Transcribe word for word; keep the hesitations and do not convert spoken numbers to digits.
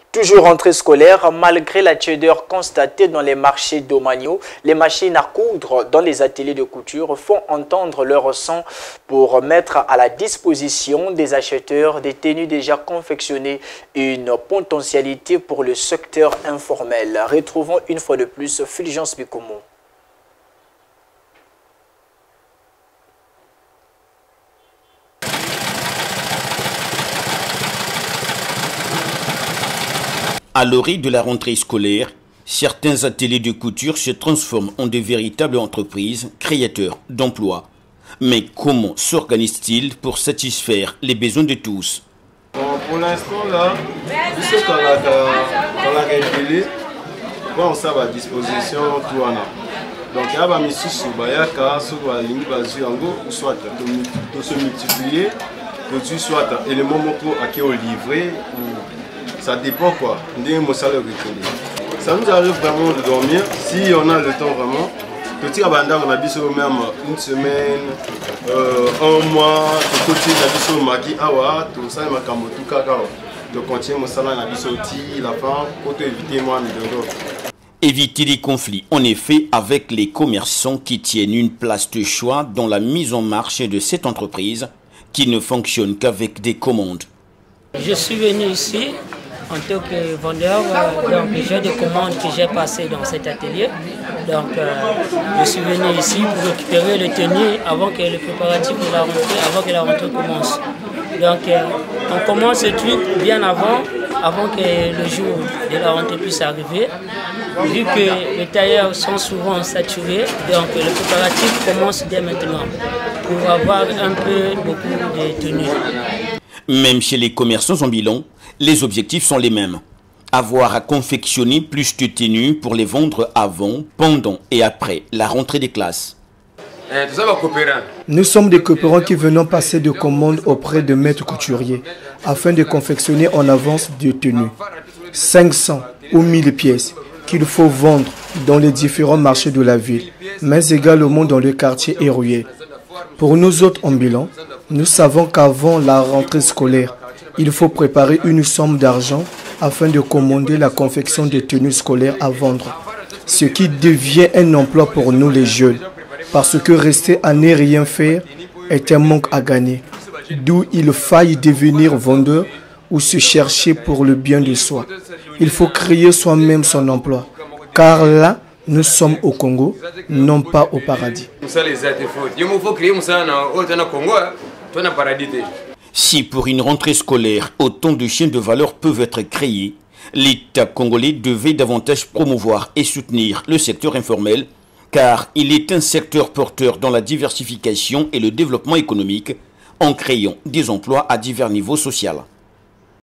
Toujours rentrée scolaire, malgré la tiédeur constatée dans les marchés domaniaux, les machines à coudre dans les ateliers de couture font entendre leur son pour mettre à la disposition des acheteurs des tenues déjà confectionnées, une potentialité pour le secteur informel. Retrouvons une fois de plus Fulgence Bikomo. À l'orée de la rentrée scolaire, certains ateliers de couture se transforment en de véritables entreprises créateurs d'emplois. Mais comment s'organisent-ils pour satisfaire les besoins de tous? Bon, pour l'instant, là, puisque dans la, dans la réalité, on s'est à disposition tout en a. Donc, il y a des choses qui soit de se multiplier, que soit éléments locaux à qui on livrer. Ça dépend quoi, ça nous arrive vraiment de dormir si on a le temps vraiment. Petit abandon on a bis au même une semaine, euh, un mois, tout petit on a bis au maki awa, tout ça m'a comme tout cas de continuer mon salon on a bis au ti la fin pour éviter moi de Éviter les conflits, en effet, avec les commerçants qui tiennent une place de choix dans la mise en marche de cette entreprise qui ne fonctionne qu'avec des commandes. Je suis venu ici en tant que vendeur, euh, donc j'ai des commandes que j'ai passées dans cet atelier. Donc euh, je suis venu ici pour récupérer le tenues avant que le préparatif de la rentrée, avant que la rentrée commence. Donc euh, on commence ce truc bien avant, avant que le jour de la rentrée puisse arriver. Vu que les tailleurs sont souvent saturés, donc le préparatif commence dès maintenant pour avoir un peu beaucoup de tenues. Même chez les commerçants ambulants, les objectifs sont les mêmes. Avoir à confectionner plus de tenues pour les vendre avant, pendant et après la rentrée des classes. Nous sommes des coopérants qui venons passer de commandes auprès de maîtres couturiers afin de confectionner en avance des tenues. cinq cents ou mille pièces qu'il faut vendre dans les différents marchés de la ville, mais également dans le quartier érouillé. Pour nous autres ambulants, nous savons qu'avant la rentrée scolaire, il faut préparer une somme d'argent afin de commander la confection de tenues scolaires à vendre, ce qui devient un emploi pour nous les jeunes, parce que rester à ne rien faire est un manque à gagner, d'où il faille devenir vendeur ou se chercher pour le bien de soi. Il faut créer soi-même son emploi, car là, nous sommes au Congo, non pas au paradis. Si pour une rentrée scolaire, autant de chaînes de valeur peuvent être créées, l'État congolais devait davantage promouvoir et soutenir le secteur informel, car il est un secteur porteur dans la diversification et le développement économique, en créant des emplois à divers niveaux sociaux.